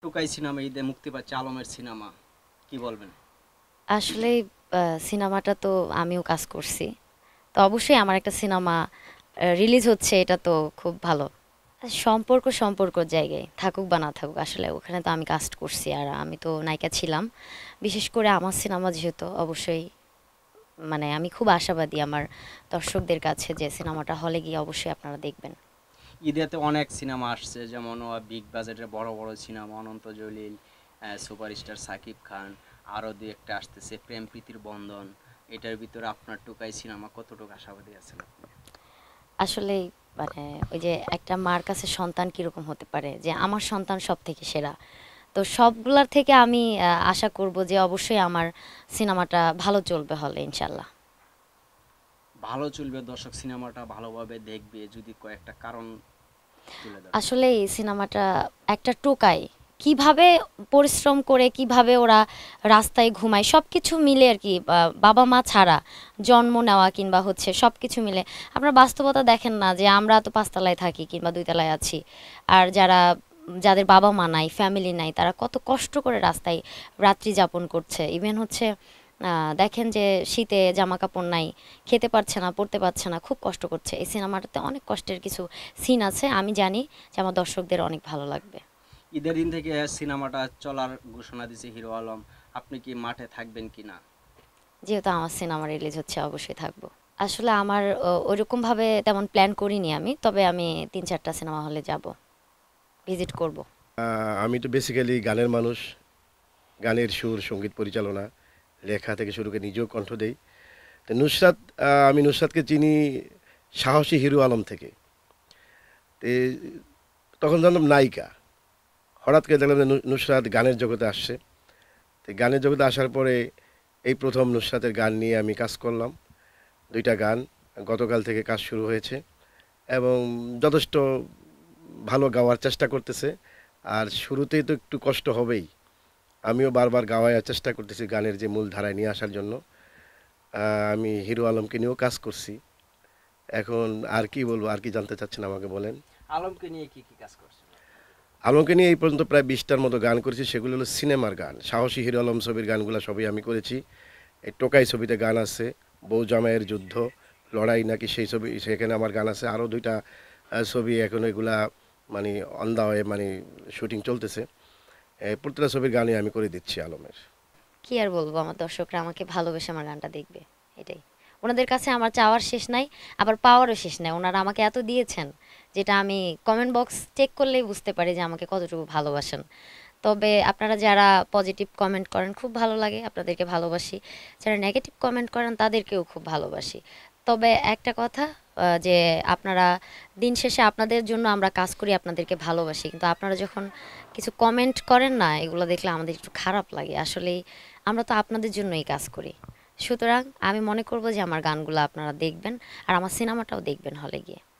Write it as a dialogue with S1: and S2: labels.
S1: টোকাই cinema ঈদে মুক্তি পাচ্ছে আলমের সিনেমা, কি বলবেন?
S2: আসলে সিনেমাটা তো আমিও কাজ করছি। তো অবশ্যই আমার একটা সিনেমা রিলিজ হচ্ছে, এটা তো খুব ভালো। সম্পর্ক সম্পর্কর জায়গায় থাকুক বা না থাকুক, আসলে ওখানে তো আমি কাস্ট করছি আর আমি তো নায়িকা ছিলাম। বিশেষ করে আমার সিনেমা যেহেতু, অবশ্যই মানে আমি খুব আশাবাদী আমার দর্শকদের কাছে যে সিনেমাটা হলে গিয়ে অবশ্যই আপনারা দেখবেন।
S1: ঈদেতে অনেক সিনেমা আসছে, যেমন বিগ বাজেটের বড় বড় সিনেমা অনন্ত জলিল, সুপারস্টার সাকিব খান, আরও দু একটা আসতেছে, প্রেম প্রীতির বন্ধন। এটার ভিতরে আপনার টোকাই সিনেমা কতটুকু আশাবাদী আছেন আপনি?
S2: আসলে মানে ওই যে একটা মার কাছে সন্তান কিরকম হতে পারে, যে আমার সন্তান সব থেকে সেরা। তো সবগুলার থেকে আমি আশা করব যে অবশ্যই আমার সিনেমাটা ভালো চলবে হলে ইনশাল্লাহ।
S1: ভালো চলবে, দর্শক সিনেমাটা ভালোভাবে দেখবে যদি কয়েকটা কারণ তুলে ধরেন।
S2: আসলে এই সিনেমাটা একটা টোকাই কিভাবে পরিশ্রম করে, কিভাবে ওরা রাস্তায় ঘুমায়, সব কিছু মিলে আর কি। বাবা মা ছাড়া জন্ম নেওয়া কিংবা হচ্ছে সব কিছু মিলে আপনারা বাস্তবতা দেখেন না, যে আমরা তো পাঁচতলায় থাকি কিংবা দুইতলায় আছি, আর যাদের বাবা মা নাই, ফ্যামিলি নাই, তারা কত কষ্ট করে রাস্তায় রাত্রি যাপন করছে। ইভেন হচ্ছে দেখেন যে শীতে জামা কাপড় নাই, খেতে পারছে না, পড়তে পারছে না, খুব কষ্ট করছে। এই সিনেমাটাতে অনেক কষ্টের কিছু সিন আছে, আমি জানি যে আমার দর্শকদের অনেক ভালো লাগবে।
S1: ঈদের দিন থেকে সিনেমাটা চলার ঘোষণা দিয়েছে হিরো আলম, আপনি কি মাঠে থাকবেন কি না?
S2: যেহেতু আমার সিনেমা রিলিজ হচ্ছে, অবশ্যই থাকবো। আসলে আমার ওইরকম ভাবে তেমন প্ল্যান করিনি আমি, তবে আমি 3-4টা সিনেমা হলে যাব, ভিজিট করব।
S3: আমি তো বেসিক্যালি গানের মানুষ। গানের সুর, সঙ্গীত পরিচালনা, লেখা থেকে শুরু করে নিজেও কণ্ঠ দেই। তো নুসরাত, আমি নুসরাতকে চিনি সাহসী হিরো আলম থেকে। তে তখন জানলাম নায়িকা। হঠাৎ করে দেখলাম যে নুসরাত গানের জগতে আসছে। তো গানের জগতে আসার পরে এই প্রথম নুসরাতের গান নিয়ে আমি কাজ করলাম। 2টা গান গতকাল থেকে কাজ শুরু হয়েছে এবং যথেষ্ট ভালো গাওয়ার চেষ্টা করতেছে। আর শুরুতেই তো একটু কষ্ট হবেই। আমিও বারবার গাওয়ার চেষ্টা করতেছি গানের যে মূল ধারায় নিয়ে আসার জন্য। আমি হিরো আলমকে নিয়েও কাজ করছি। এখন আর কি বলবো, আর কি জানতে চাচ্ছেন আমাকে বলেন।
S1: আলমকে নিয়ে কি কি কাজ করছেন আপনি?
S3: আলমকে নিয়ে এই পর্যন্ত প্রায় 20টার মতো গান করেছি, সেগুলো হলো সিনেমার গান। সাহসী হিরো আলম ছবির গানগুলো সবই আমি করেছি। এই টোকাই ছবিতে গান আছে, বউ জামাইয়ের যুদ্ধ, লড়াই নাকি সেই ছবি, সেখানে আমার গান আছে। আরও 2টা ছবি এখন এগুলা মানে অন দা ওয়ে, মানে শুটিং চলতেছে। প্রতিটা ছবির গানই আমি করে দিচ্ছি আলমের।
S2: কি আর বলবো, আমার দর্শকরা আমাকে ভালোবেসে আমার গানটা দেখবে, এটাই। ওনাদের কাছে আমার চাওয়ার শেষ নাই, আবার পাওয়ারও শেষ নাই। ওনারা আমাকে এত দিয়েছেন, যেটা আমি কমেন্ট বক্স চেক করলেই বুঝতে পারি যে আমাকে কতটুকু ভালোবাসেন। তবে আপনারা যারা পজিটিভ কমেন্ট করেন খুব ভালো লাগে, আপনাদেরকে ভালোবাসি। যারা নেগেটিভ কমেন্ট করেন তাদেরকেও খুব ভালোবাসি। তবে একটা কথা, যে আপনারা, দিন শেষে আপনাদের জন্য আমরা কাজ করি, আপনাদেরকে ভালোবাসি, কিন্তু আপনারা যখন কিছু কমেন্ট করেন না, এগুলো দেখলে আমাদের একটু খারাপ লাগে আসলেই। আমরা তো আপনাদের জন্যই কাজ করি। সুতরাং আমি মনে করব যে আমার গানগুলো আপনারা দেখবেন, আর আমার সিনেমাটাও দেখবেন হলে গিয়ে।